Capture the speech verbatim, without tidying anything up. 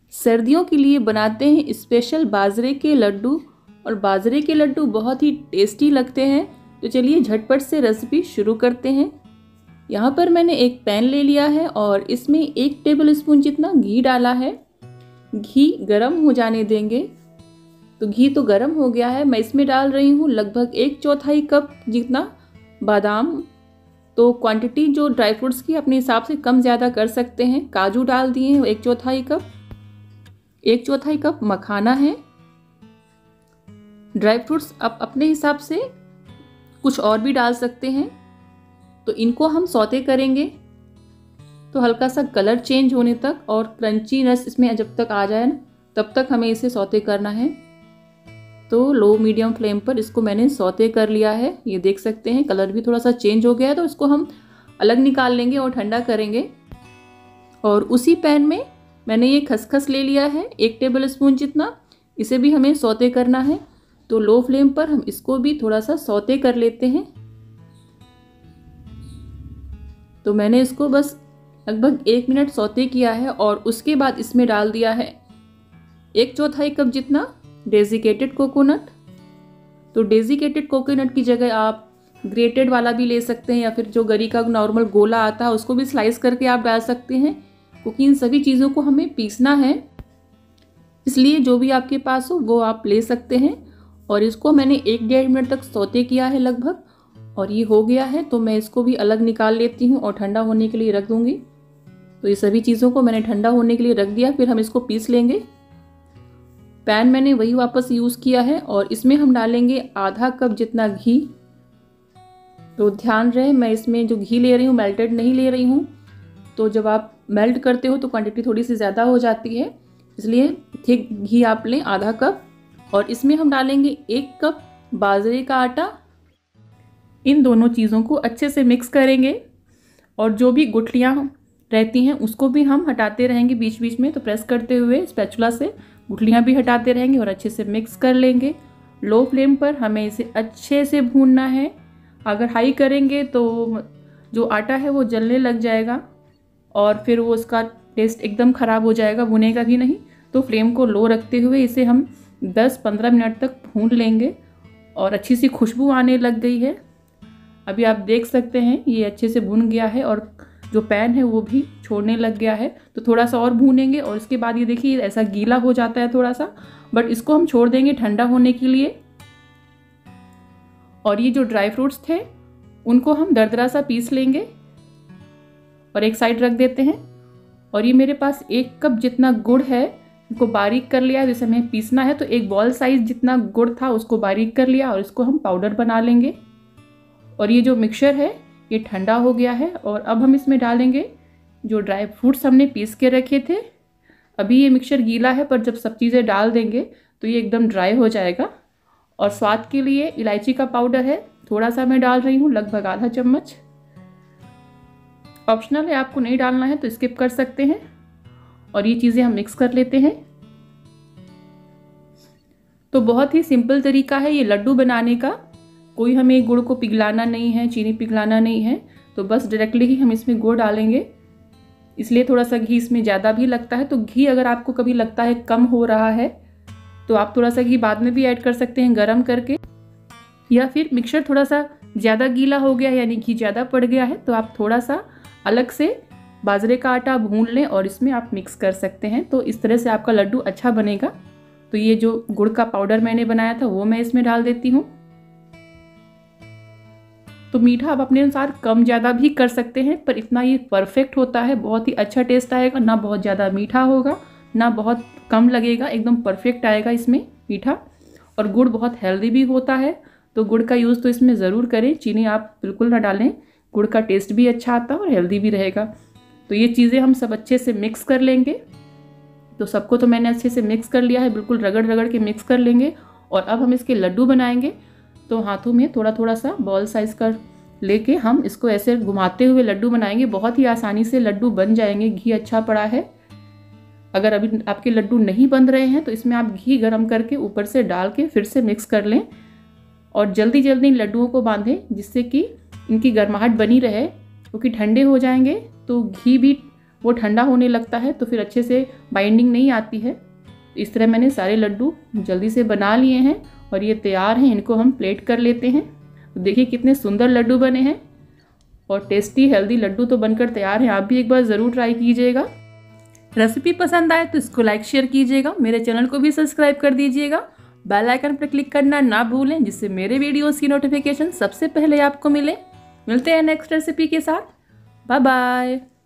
सर्दियों के लिए बनाते हैं स्पेशल बाजरे के लड्डू, और बाजरे के लड्डू बहुत ही टेस्टी लगते हैं। तो चलिए झटपट से रेसिपी शुरू करते हैं। यहाँ पर मैंने एक पैन ले लिया है और इसमें एक टेबल स्पून जितना घी डाला है। घी गरम हो जाने देंगे। तो घी तो गरम हो गया है, मैं इसमें डाल रही हूँ लगभग एक चौथाई कप जितना बादाम। तो क्वांटिटी जो ड्राई फ्रूट्स की अपने हिसाब से कम ज़्यादा कर सकते हैं। काजू डाल दिए हैं एक चौथाई कप। एक चौथाई कप मखाना है। ड्राई फ्रूट्स आप अपने हिसाब से कुछ और भी डाल सकते हैं। तो इनको हम सौते करेंगे तो हल्का सा कलर चेंज होने तक और क्रंचीनेस इसमें जब तक आ जाए तब तक हमें इसे सौते करना है। तो लो मीडियम फ्लेम पर इसको मैंने सौते कर लिया है। ये देख सकते हैं कलर भी थोड़ा सा चेंज हो गया है। तो इसको हम अलग निकाल लेंगे और ठंडा करेंगे। और उसी पैन में मैंने ये खसखस ले लिया है एक टेबल स्पून जितना। इसे भी हमें सौते करना है। तो लो फ्लेम पर हम इसको भी थोड़ा सा सौते कर लेते हैं। तो मैंने इसको बस लगभग एक मिनट सौते किया है और उसके बाद इसमें डाल दिया है एक चौथाई कप जितना डेजिकेटेड कोकोनट। तो डेजिकेटेड कोकोनट की जगह आप ग्रेटेड वाला भी ले सकते हैं या फिर जो गरी का नॉर्मल गोला आता है उसको भी स्लाइस करके आप डाल सकते हैं, क्योंकि इन सभी चीज़ों को हमें पीसना है। इसलिए जो भी आपके पास हो वो आप ले सकते हैं। और इसको मैंने एक डेढ़ मिनट तक सौते किया है लगभग, और ये हो गया है। तो मैं इसको भी अलग निकाल लेती हूँ और ठंडा होने के लिए रख दूँगी। तो ये सभी चीज़ों को मैंने ठंडा होने के लिए रख दिया, फिर हम इसको पीस लेंगे। पैन मैंने वही वापस यूज़ किया है और इसमें हम डालेंगे आधा कप जितना घी। तो ध्यान रहे मैं इसमें जो घी ले रही हूँ मेल्टेड नहीं ले रही हूँ। तो जब आप मेल्ट करते हो तो क्वांटिटी थोड़ी सी ज़्यादा हो जाती है, इसलिए थिक घी आप लें आधा कप। और इसमें हम डालेंगे एक कप बाजरे का आटा। इन दोनों चीज़ों को अच्छे से मिक्स करेंगे और जो भी गुठलियाँ रहती हैं उसको भी हम हटाते रहेंगे बीच बीच में। तो प्रेस करते हुए स्पैचुला से गुठलियाँ भी हटाते रहेंगे और अच्छे से मिक्स कर लेंगे। लो फ्लेम पर हमें इसे अच्छे से भूनना है। अगर हाई करेंगे तो जो आटा है वो जलने लग जाएगा और फिर वो उसका टेस्ट एकदम ख़राब हो जाएगा, भुनेगा भी नहीं। तो फ्लेम को लो रखते हुए इसे हम दस पंद्रह मिनट तक भून लेंगे। और अच्छी सी खुशबू आने लग गई है। अभी आप देख सकते हैं ये अच्छे से भुन गया है और जो पैन है वो भी छोड़ने लग गया है। तो थोड़ा सा और भूनेंगे और इसके बाद ये देखिए ऐसा गीला हो जाता है थोड़ा सा, बट इसको हम छोड़ देंगे ठंडा होने के लिए। और ये जो ड्राई फ्रूट्स थे उनको हम दरदरा सा पीस लेंगे और एक साइड रख देते हैं। और ये मेरे पास एक कप जितना गुड़ है, इनको बारीक कर लिया है। जैसे हमें पीसना है तो एक बॉल साइज जितना गुड़ था उसको बारीक कर लिया और इसको हम पाउडर बना लेंगे। और ये जो मिक्सचर है ये ठंडा हो गया है और अब हम इसमें डालेंगे जो ड्राई फ्रूट्स हमने पीस के रखे थे। अभी ये मिक्सचर गीला है पर जब सब चीज़ें डाल देंगे तो ये एकदम ड्राई हो जाएगा। और स्वाद के लिए इलायची का पाउडर है, थोड़ा सा मैं डाल रही हूँ, लगभग आधा चम्मच। ऑप्शनल है, आपको नहीं डालना है तो स्किप कर सकते हैं। और ये चीज़ें हम मिक्स कर लेते हैं। तो बहुत ही सिंपल तरीका है ये लड्डू बनाने का। कोई हमें गुड़ को पिघलाना नहीं है, चीनी पिघलाना नहीं है। तो बस डायरेक्टली ही हम इसमें गुड़ डालेंगे, इसलिए थोड़ा सा घी इसमें ज़्यादा भी लगता है। तो घी अगर आपको कभी लगता है कम हो रहा है तो आप थोड़ा सा घी बाद में भी ऐड कर सकते हैं गरम करके। या फिर मिक्सचर थोड़ा सा ज़्यादा गीला हो गया है यानी घी ज़्यादा पड़ गया है तो आप थोड़ा सा अलग से बाजरे का आटा भून लें और इसमें आप मिक्स कर सकते हैं। तो इस तरह से आपका लड्डू अच्छा बनेगा। तो ये जो गुड़ का पाउडर मैंने बनाया था वो मैं इसमें डाल देती हूँ। तो मीठा आप अपने अनुसार कम ज़्यादा भी कर सकते हैं, पर इतना ये परफेक्ट होता है, बहुत ही अच्छा टेस्ट आएगा। ना बहुत ज़्यादा मीठा होगा ना बहुत कम लगेगा, एकदम परफेक्ट आएगा इसमें मीठा। और गुड़ बहुत हेल्दी भी होता है तो गुड़ का यूज़ तो इसमें ज़रूर करें। चीनी आप बिल्कुल ना डालें, गुड़ का टेस्ट भी अच्छा आता है और हेल्दी भी रहेगा। तो ये चीज़ें हम सब अच्छे से मिक्स कर लेंगे। तो सबको तो मैंने अच्छे से मिक्स कर लिया है, बिल्कुल रगड़ रगड़ के मिक्स कर लेंगे। और अब हम इसके लड्डू बनाएंगे। तो हाथों में थोड़ा थोड़ा सा बॉल साइज़ का लेके हम इसको ऐसे घुमाते हुए लड्डू बनाएंगे। बहुत ही आसानी से लड्डू बन जाएंगे, घी अच्छा पड़ा है। अगर अभी आपके लड्डू नहीं बन रहे हैं तो इसमें आप घी गरम करके ऊपर से डाल के फिर से मिक्स कर लें और जल्दी जल्दी इन लड्डुओं को बांधें जिससे कि इनकी गर्माहट बनी रहे, क्योंकि ठंडे हो जाएंगे तो घी भी वो ठंडा होने लगता है तो फिर अच्छे से बाइंडिंग नहीं आती है। इस तरह मैंने सारे लड्डू जल्दी से बना लिए हैं और ये तैयार हैं। इनको हम प्लेट कर लेते हैं। तो देखिए कितने सुंदर लड्डू बने हैं और टेस्टी हेल्दी लड्डू तो बनकर तैयार हैं। आप भी एक बार ज़रूर ट्राई कीजिएगा। रेसिपी पसंद आए तो इसको लाइक शेयर कीजिएगा। मेरे चैनल को भी सब्सक्राइब कर दीजिएगा। बेल आइकन पर क्लिक करना ना भूलें जिससे मेरे वीडियोस की नोटिफिकेशन सबसे पहले आपको मिले। मिलते हैं नेक्स्ट रेसिपी के साथ। Bye bye.